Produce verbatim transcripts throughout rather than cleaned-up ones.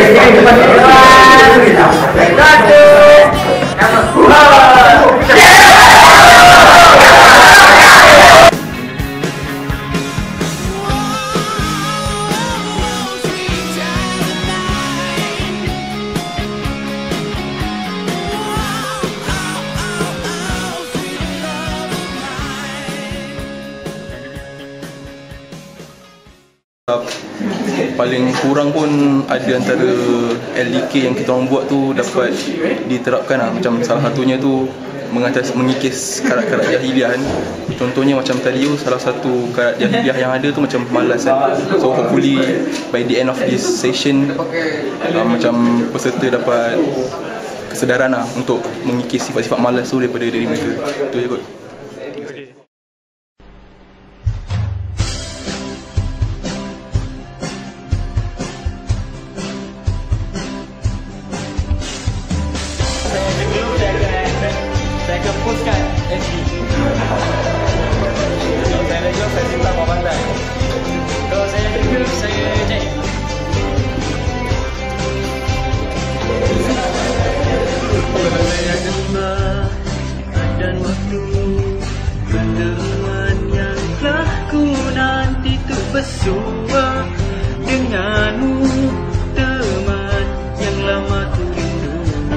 Paling kurang pun ada antara L D K yang kita orang buat tu dapat diterapkan lah. Macam salah satunya tu mengatas, mengikis karat-karat jahiliah kan. Contohnya macam tadi tu salah satu karat jahiliah yang ada tu macam malas kan. So hopefully by the end of this session uh, macam peserta dapat kesedaran lah untuk mengikis sifat-sifat malas tu daripada diri mereka. Itu je kot. Bersua denganmu, teman yang lama ku rindu.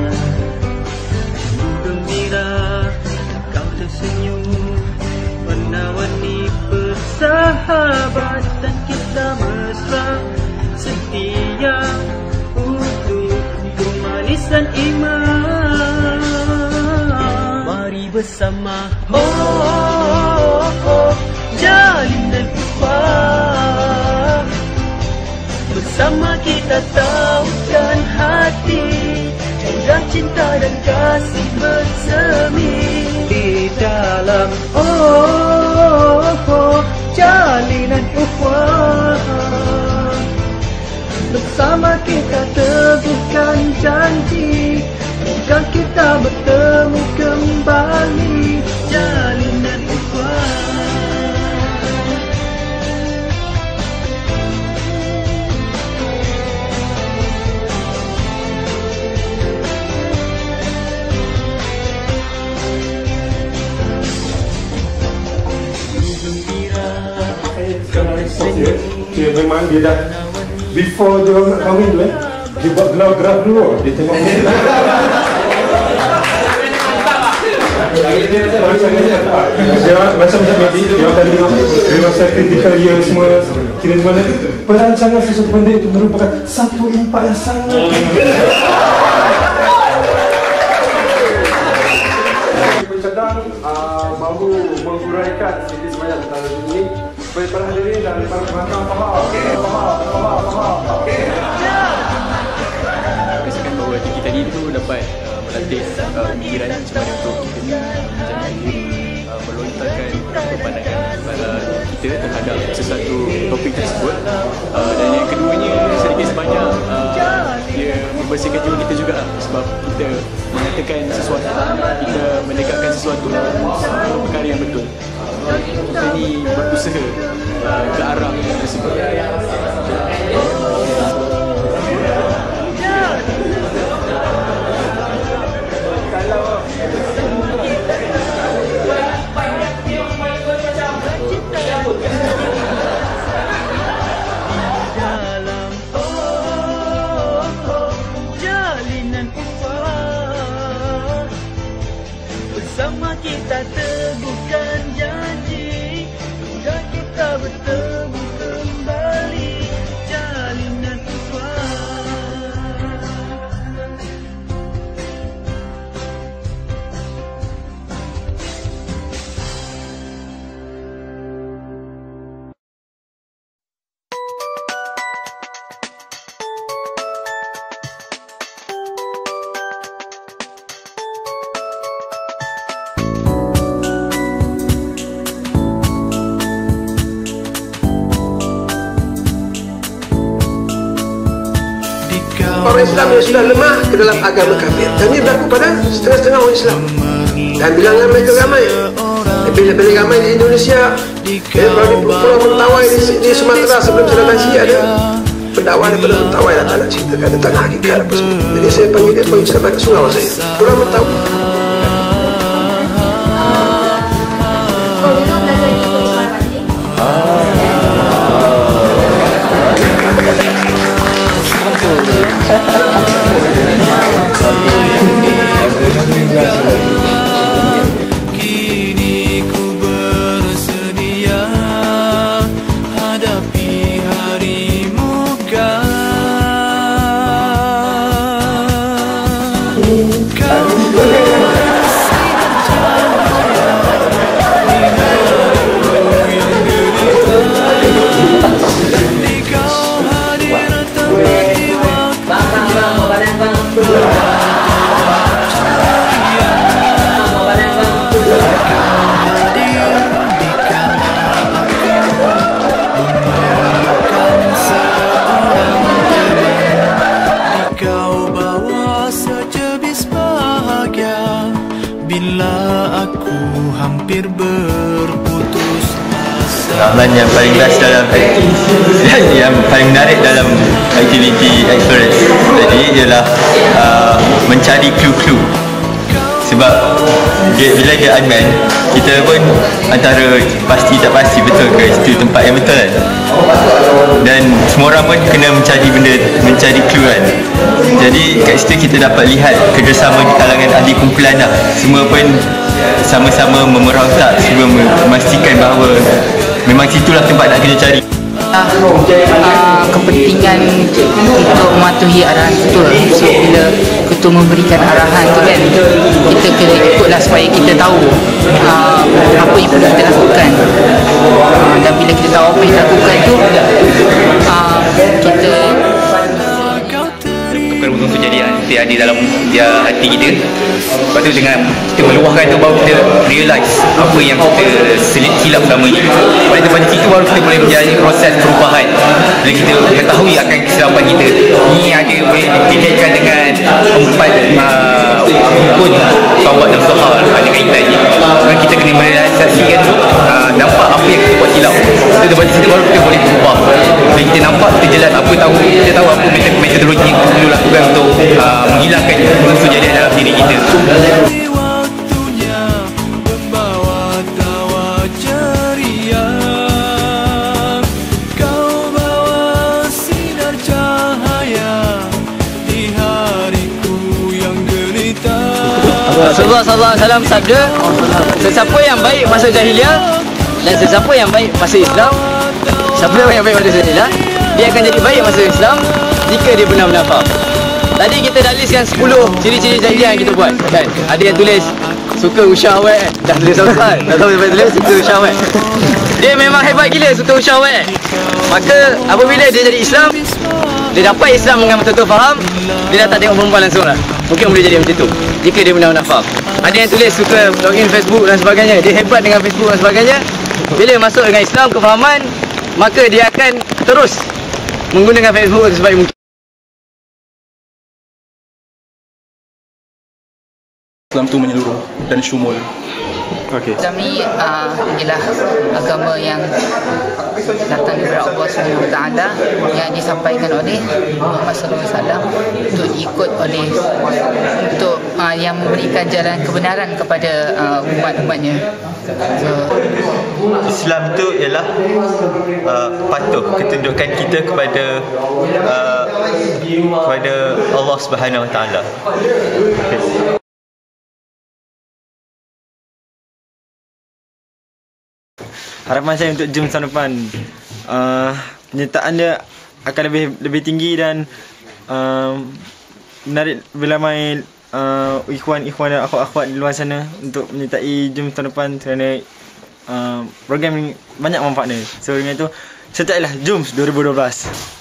Gembira kau tersenyum, menawarni persahabatan kita mesra, setia untuk kemanisan iman. Mari bersama, oh, oh, oh jalinan ukhuwah, bersama kita tautkan hati, dan cinta dan kasih bersemi di dalam oh, oh, oh jalinan ukhuwah. Bersama kita teguhkan janji, jika kita bertemu kembali, jalinan ukhuwah. Okay, memang dia dah before dia orang nak kahwin tu eh, dia buat gelar-gelar dulu, dia tengok dia macam macam tadi dia orang tadi dia masa critical year semua kira di mana perancangan sesuatu benda itu merupakan satu impak yang sangat pencadang mahu menguraikan sedikit sebanyak tentang ini supaya para hadirin dan para penonton faham. Okey, faham, faham, faham. Okey. Kesankan bahawa kita tadi tu dapat uh, melatih pemikiran uh, macam mana untuk kita menjadi uh, melontarkan pandangan uh, kita terhadap sesuatu topik tersebut. Uh, dan yang keduanya sedikit sebanyak uh, dia membersihkan jiwa kita juga sebab kita mengatakan sesuatu, kita mendekatkan sesuatu uh, perkara yang betul. Kita ni berusaha uh, ke arah tersebut. Dalam oh, oh jalinan ukhuwah, bersama kita teguhkan janji, hingga kita bertemu kembali, jalinan ukhuwah. Orang Islam yang sudah lemah ke dalam agama kafir, dan ini berlaku pada setengah-setengah orang Islam, dan bilangan mereka ramai, lebih-lebih ramai di Indonesia. Dan kalau di Pulau Mentawai di, di Sumatera sebelum saya datang sini ada pendakwa daripada mentawai datang nak ceritakan tentang hakikat apa semua. Jadi saya panggil dia, panggil saya balik surau saya. Orang tahu. Kini ku bersedia hadapi hari muka. Kau bersinar cahaya di hariku yang derita. Di kau hadir tepat di waktunya. Bila aku hampir berputus asa. Pengalaman yang paling best dalam yang paling menarik dalam aktiviti Explorers tadi ialah uh, mencari clue-clue. Sebab dia, bila dia unmanned, kita pun antara pasti tak pasti betul ke itu tempat yang betul kan. Dan semua orang pun kena mencari benda, mencari clue kan. Jadi kat situ kita dapat lihat kerjasama di kalangan ahli kumpulan lah. Semua pun sama-sama memerah otak cuba memastikan bahawa memang situlah tempat nak kena cari. Uh, uh, kepentingan untuk mematuhi arahan ketua. So bila ketua memberikan arahan tu kan, kita kena ikutlah supaya kita tahu uh, apa yang perlu kita lakukan. Uh, dan bila kita tahu apa yang kita lakukan tu, uh, kita tukar untuk jadi hati ada dalam dia hati kita. Lepas tu dengan kita meluahkan tu baru kita realise apa yang kita selit silap selama ni. Pada tempat situ baru kita boleh menjalani proses perubahan. Bila kita mengetahui akan kesilapan kita, ni ada boleh dikaitkan dengan empat uh, rukun taubat dan sohar, ada kaitannya. Dan kita kena merealisasikan tu, uh, nampak apa yang kita buat silap. Kita tempat situ baru kita boleh berubah. Bila kita nampak, kita jelas apa tahu, kita tahu apa metodologi yang perlu lakukan untuk uh, menghilangkan unsur jadi dalam diri kita. Waktunya membawa tawa ceria. Kau bawa sinar cahaya di hariku yang gelita. Rasulullah sallallahu alaihi wasallam sabda, sesiapa yang baik masa jahiliah dan sesiapa yang baik masa Islam, siapa yang baik masa jahiliah, dia akan jadi baik masa Islam jika dia benar-benar faham. Tadi kita daliskan sepuluh ciri-ciri jahiliah yang kita buat kan. Ada yang tulis suka usyahwat, dah tulis Ustaz. Tak tahu siapa tulis suka usyahwat. Dia memang hebat gila suka usyahwat. Maka apabila dia jadi Islam, dia dapat Islam dengan betul-betul faham, dia dah tak tengok perempuan langsung lah. Mungkin boleh jadi macam tu jika dia benar-benar faham. Ada yang tulis suka login Facebook dan sebagainya. Dia hebat dengan Facebook dan sebagainya. Bila masuk dengan Islam, kefahaman, maka dia akan terus menggunakan Facebook sebaik mungkin. Islam tu menyeluruh dan syumul. Okey. Kami uh, ialah agama yang datang daripada Allah subhanahu wa taala yang disampaikan oleh Muhammad sallallahu alaihi wasallam untuk diikut oleh untuk uh, yang memberikan jalan kebenaran kepada uh, umat-umatnya. So, Islam tu ialah uh, patuh ketundukan kita kepada uh, kepada Allah Subhanahu Wa Taala. Okay. Harapan saya untuk jam tahun depan, uh, penyertaan dia akan lebih lebih tinggi dan uh, menarik lebih ramai uh, ikhwan-ikhwan dan akhwat-akhwat di luar sana untuk menyertai jam tahun depan kerana uh, program ini banyak manfaatnya. So dengan itu, sertailah Jums dua ribu dua belas.